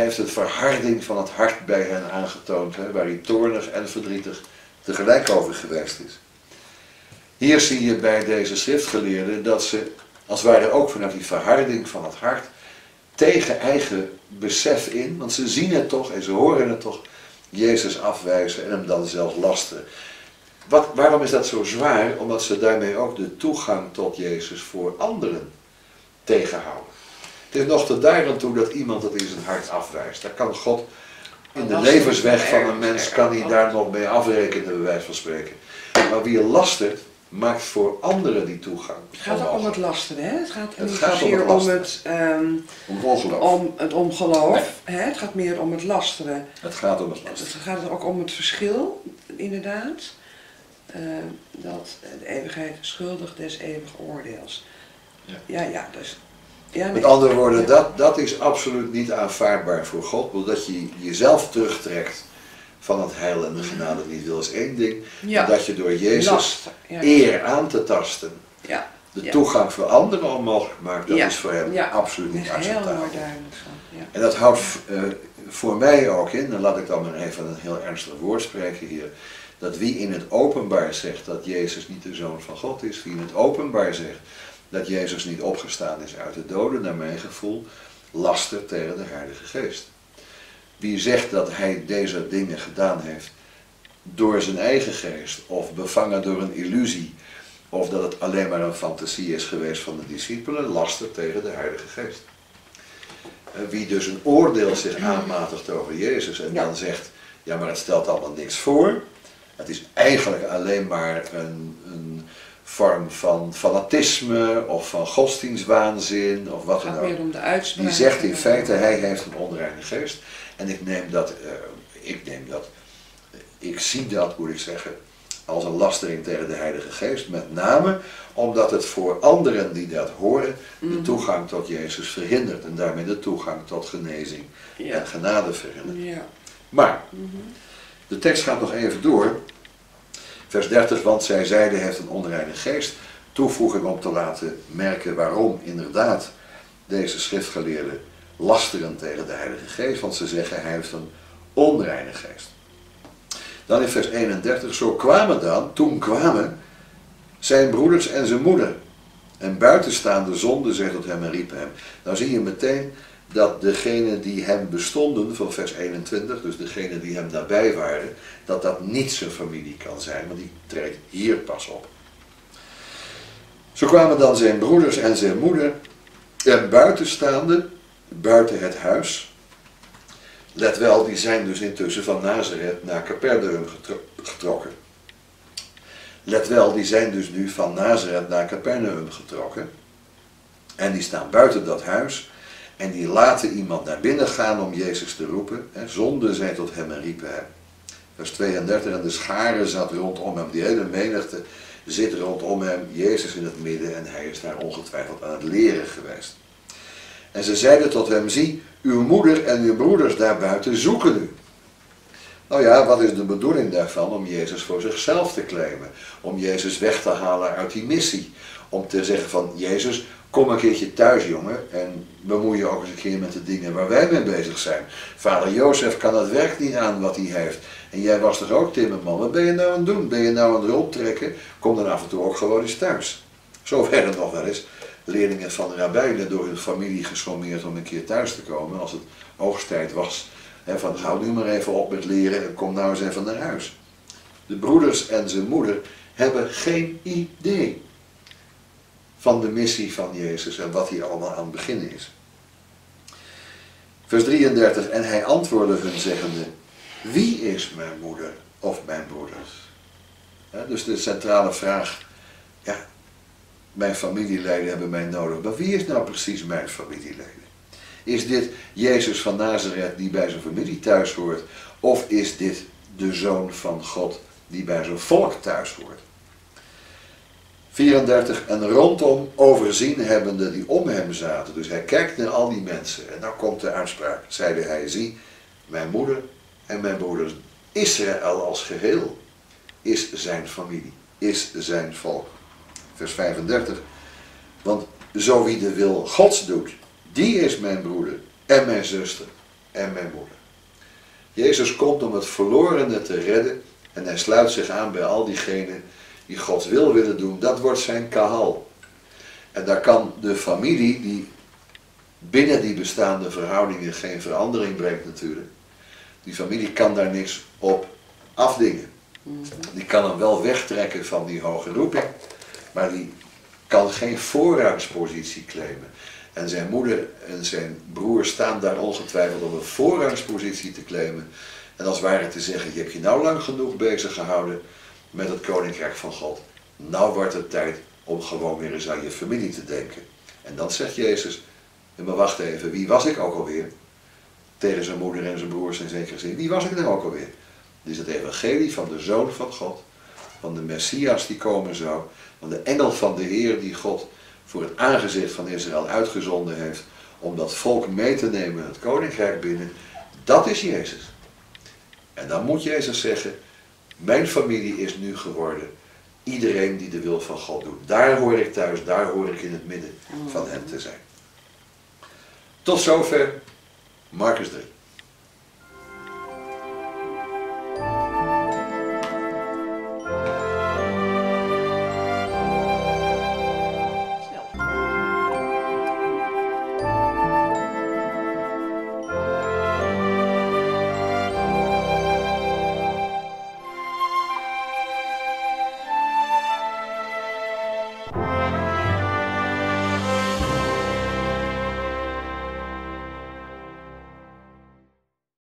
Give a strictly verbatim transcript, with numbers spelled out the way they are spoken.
heeft het verharding van het hart bij hen aangetoond, hè, waar hij toornig en verdrietig tegelijk over geweest is. Hier zie je bij deze schriftgeleerden dat ze, als het ware ook vanuit die verharding van het hart, tegen eigen besef in, want ze zien het toch en ze horen het toch, Jezus afwijzen en hem dan zelfs lasteren. Wat, waarom is dat zo zwaar? Omdat ze daarmee ook de toegang tot Jezus voor anderen tegenhouden. Het is nog te daar aan toe dat iemand het in zijn hart afwijst. Daar kan God in de levensweg van een mens, kan hij daar nog mee afrekenen, bij wijze van spreken. Maar wie lastert, maakt voor anderen die toegang. Het gaat ook om het lasteren, hè? Het gaat het niet gaat zozeer om het, om het, um, om het ongeloof. Om het ongeloof, Nee. hè? Het gaat meer om het lasteren. Het gaat om het lasteren. Het gaat ook om het verschil, inderdaad. Uh, dat de eeuwigheid schuldig des eeuwigen oordeels. Ja, ja, ja dus... Ja, nee. Met andere woorden, dat, dat is absoluut niet aanvaardbaar voor God. Dat je jezelf terugtrekt van het heil en de genade niet wil is één ding. Ja. En dat je door Jezus ja. eer aan te tasten, ja. de ja. toegang voor anderen onmogelijk maakt, dat ja. is voor hem ja. absoluut niet acceptabel. Heel mooi duidelijk van. Ja. En dat houdt uh, voor mij ook in, en laat ik dan maar even een heel ernstig woord spreken hier, dat wie in het openbaar zegt dat Jezus niet de Zoon van God is, wie in het openbaar zegt dat Jezus niet opgestaan is uit de doden, naar mijn gevoel, lastert tegen de Heilige Geest. Wie zegt dat hij deze dingen gedaan heeft door zijn eigen geest, of bevangen door een illusie, of dat het alleen maar een fantasie is geweest van de discipelen, lastert tegen de Heilige Geest. Wie dus een oordeel zich aanmatigt over Jezus en dan zegt, ja maar het stelt allemaal niks voor, het is eigenlijk alleen maar een, een vorm van fanatisme of van godsdienstwaanzin of wat dan ook. Meer om de uitspraak. Die zegt in feite, hij heeft een onreine geest. En ik neem dat, uh, ik neem dat, ik zie dat, moet ik zeggen, als een lastering tegen de Heilige Geest. Met name omdat het voor anderen die dat horen, mm. de toegang tot Jezus verhindert. En daarmee de toegang tot genezing ja. en genade verhindert. Ja. Maar, mm-hmm. de tekst gaat nog even door. Vers dertig, want zij zeiden heeft een onreine geest. Toevoeging om te laten merken waarom inderdaad deze schriftgeleerden lasteren tegen de Heilige Geest. Want ze zeggen hij heeft een onreine geest. Dan in vers eenendertig, zo kwamen dan, toen kwamen zijn broeders en zijn moeder. En buitenstaande zonden zich tot hem en riepen hem. Nou zie je meteen dat degenen die hem bestonden, van vers eenentwintig, dus degenen die hem nabij waren, dat dat niet zijn familie kan zijn, want die treedt hier pas op. Zo kwamen dan zijn broeders en zijn moeder en buitenstaande, buiten het huis. Let wel, die zijn dus intussen van Nazareth naar Capernaum getro- getrokken. Let wel, die zijn dus nu van Nazareth naar Capernaum getrokken. En die staan buiten dat huis. En die laten iemand naar binnen gaan om Jezus te roepen. En zonden zij tot hem en riepen hem. Vers tweeëndertig, en de schare zat rondom hem. Die hele menigte zit rondom hem. Jezus in het midden en hij is daar ongetwijfeld aan het leren geweest. En ze zeiden tot hem, zie, uw moeder en uw broeders daarbuiten zoeken u. Nou ja, wat is de bedoeling daarvan? Om Jezus voor zichzelf te claimen. Om Jezus weg te halen uit die missie. Om te zeggen van, Jezus, kom een keertje thuis, jongen, en bemoei je ook eens een keer met de dingen waar wij mee bezig zijn. Vader Jozef kan het werk niet aan wat hij heeft. En jij was toch ook timmerman? Wat ben je nou aan het doen? Ben je nou aan het rondtrekken? Kom dan af en toe ook gewoon eens thuis. Zo werden nog wel eens leerlingen van de rabbijnen door hun familie gesommeerd om een keer thuis te komen als het oogsttijd was. He, van hou nu maar even op met leren en kom nou eens even naar huis. De broeders en zijn moeder hebben geen idee van de missie van Jezus en wat hier allemaal aan het beginnen is. Vers drieëndertig, en hij antwoordde hun zeggende, wie is mijn moeder of mijn broeders? Ja, dus de centrale vraag, ja, mijn familieleden hebben mij nodig, maar wie is nou precies mijn familieleden? Is dit Jezus van Nazareth die bij zijn familie thuis hoort, of is dit de Zoon van God die bij zijn volk thuis hoort? vierendertig, en rondom overzien hebbende die om hem zaten. Dus hij kijkt naar al die mensen. En dan komt de uitspraak. Zeide hij, zie, mijn moeder en mijn broeders. Israël als geheel is zijn familie. Is zijn volk. Vers vijfendertig. Want zo wie de wil Gods doet, die is mijn broeder en mijn zuster en mijn moeder. Jezus komt om het verlorene te redden en hij sluit zich aan bij al diegenen die Gods wil willen doen. Dat wordt zijn kahal. En daar kan de familie, die binnen die bestaande verhoudingen geen verandering brengt natuurlijk, die familie kan daar niks op afdingen. Die kan hem wel wegtrekken van die hoge roeping, maar die kan geen voorrangspositie claimen. En zijn moeder en zijn broer staan daar ongetwijfeld om een voorrangspositie te claimen. En als het ware te zeggen, je hebt je nou lang genoeg bezig gehouden met het koninkrijk van God. Nou wordt het tijd om gewoon weer eens aan je familie te denken. En dan zegt Jezus, maar wacht even, wie was ik ook alweer? Tegen zijn moeder en zijn broers in zekere zin, wie was ik nou ook alweer? Dit is het evangelie van de Zoon van God, van de Messias die komen zou, van de engel van de Heer die God voor het aangezicht van Israël uitgezonden heeft om dat volk mee te nemen het koninkrijk binnen. Dat is Jezus. En dan moet Jezus zeggen, mijn familie is nu geworden iedereen die de wil van God doet. Daar hoor ik thuis, daar hoor ik in het midden van hen te zijn. Tot zover Marcus drie. Thank you.